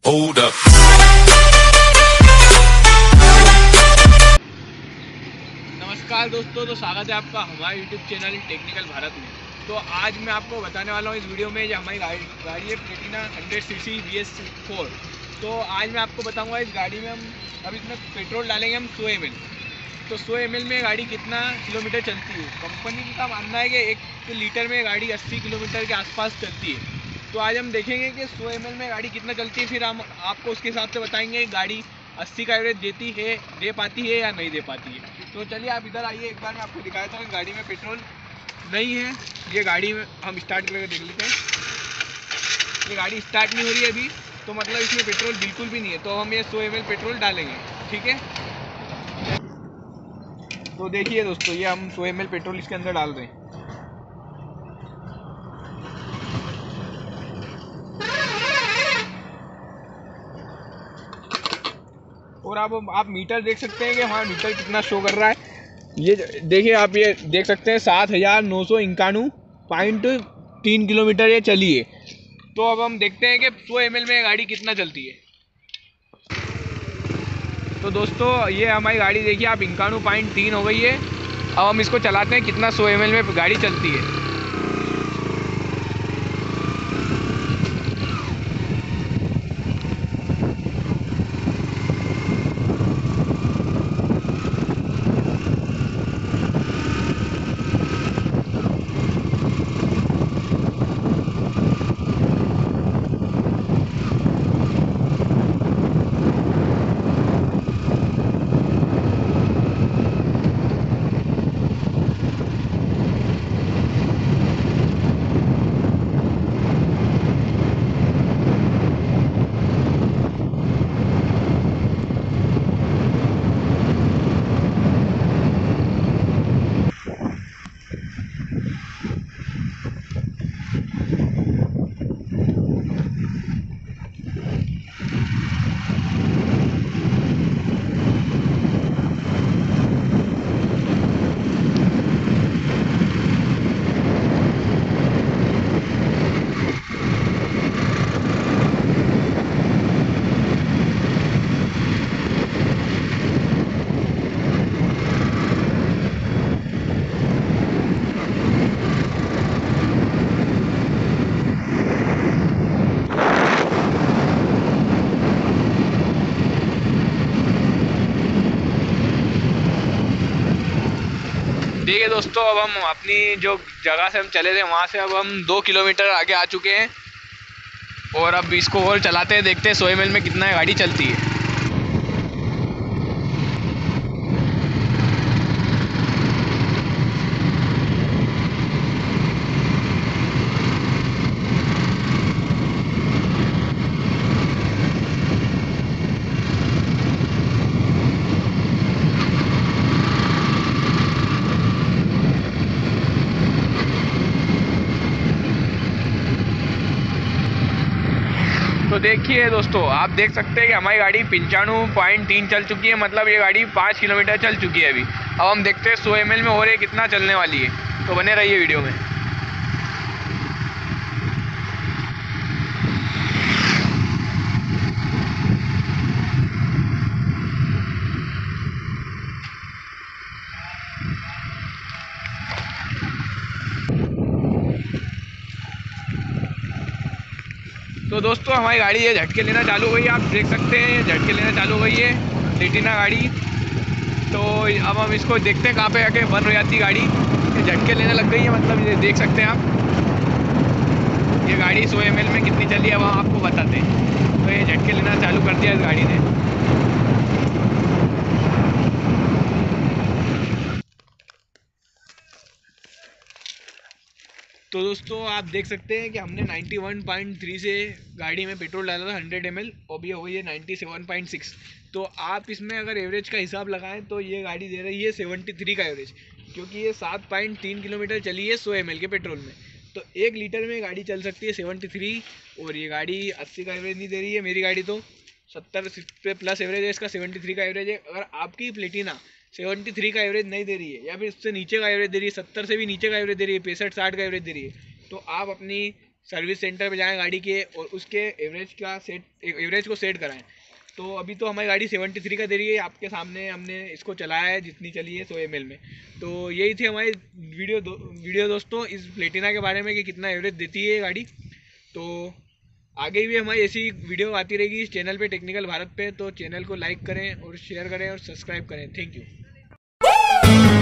Hold up. नमस्कार दोस्तों, तो स्वागत है आपका हमारे YouTube चैनल टेक्निकल भारत में। तो आज मैं आपको बताने वाला हूँ इस वीडियो में, जो हमारी गाड़ी है प्लेटिना 100cc VS4। तो आज मैं आपको बताऊँगा इस गाड़ी में हम अब इसमें पेट्रोल डालेंगे हम 100 ml। तो 100 ml में गाड़ी कितना किलोमीटर चलती है। कंपनी का मानना है कि 1 लीटर में गाड़ी 80 किलोमीटर के आसपास चलती है। तो आज हम देखेंगे कि 100 ml में गाड़ी कितना चलती है, फिर हम आपको उसके हिसाब से बताएंगे गाड़ी 80 का एवरेज दे पाती है या नहीं दे पाती है। तो चलिए आप इधर आइए, एक बार मैं आपको दिखाता हूँ। गाड़ी में पेट्रोल नहीं है। ये गाड़ी में हम स्टार्ट करके देख लेते हैं। ये गाड़ी स्टार्ट नहीं हो रही है अभी, तो मतलब इसमें पेट्रोल बिल्कुल भी नहीं है। तो हम ये 100 ml पेट्रोल डालेंगे, ठीक है। तो देखिए दोस्तों, ये हम 100 ml पेट्रोल इसके अंदर डाल रहे हैं। और आप मीटर देख सकते हैं कि हमारा मीटर कितना शो कर रहा है। ये देखिए, आप ये देख सकते हैं 7991.3 किलोमीटर ये चली है। तो अब हम देखते हैं कि 100 ml में गाड़ी कितना चलती है। तो दोस्तों, ये हमारी गाड़ी देखिए आप 91.3 हो गई है। अब हम इसको चलाते हैं कितना 100 ml में गाड़ी चलती है। देखिए दोस्तों, अब हम अपनी जो जगह से हम चले थे वहाँ से अब हम 2 किलोमीटर आगे आ चुके हैं। और अब इसको और चलाते हैं, देखते हैं 100 ml में कितना गाड़ी चलती है। तो देखिए दोस्तों, आप देख सकते हैं कि हमारी गाड़ी 95.3 चल चुकी है। मतलब ये गाड़ी 5 किलोमीटर चल चुकी है अभी। अब हम देखते हैं 100 ml में और ये कितना चलने वाली है। तो बने रहिए वीडियो में। तो दोस्तों, हमारी गाड़ी ये झटके लेना चालू हो गई है। आप देख सकते हैं झटके लेना चालू हो गई है प्लेटिना गाड़ी। तो अब हम इसको देखते हैं कहाँ पे आके बंद हो जाती गाड़ी। ये झटके लेने लग गई है, मतलब ये देख सकते हैं आप। ये गाड़ी 100 ml में कितनी चली है अब हम आपको बताते हैं। तो ये झटके लेना चालू कर दिया इस गाड़ी ने। तो दोस्तों, आप देख सकते हैं कि हमने 91.3 से गाड़ी में पेट्रोल डाला था 100 ml, और भी हो गई है 97.6। तो आप इसमें अगर एवरेज का हिसाब लगाएं तो ये गाड़ी दे रही है 73 का एवरेज, क्योंकि ये 7.3 किलोमीटर चली है 100 ml के पेट्रोल में। तो 1 लीटर में गाड़ी चल सकती है 73, और ये गाड़ी 80 का एवरेज नहीं दे रही है। मेरी गाड़ी तो 70 पे प्लस एवरेज है, इसका 73 का एवरेज है। अगर आपकी प्लेटिना 73 का एवरेज नहीं दे रही है या फिर उससे नीचे का एवरेज दे रही है, 70 से भी नीचे का एवरेज दे रही है, 65-60 का एवरेज दे रही है, तो आप अपनी सर्विस सेंटर पे जाएँ गाड़ी के और उसके एवरेज को सेट कराएं। तो अभी तो हमारी गाड़ी 73 का दे रही है, आपके सामने हमने इसको चलाया है जितनी चली है 100 ml में। तो यही थी हमारी वीडियो दोस्तों इस प्लेटिना के बारे में कि कितना एवरेज देती है ये गाड़ी। तो आगे भी हमारी ऐसी वीडियो आती रहेगी इस चैनल पे, टेक्निकल भारत पे। तो चैनल को लाइक करें और शेयर करें और सब्सक्राइब करें। Thank you.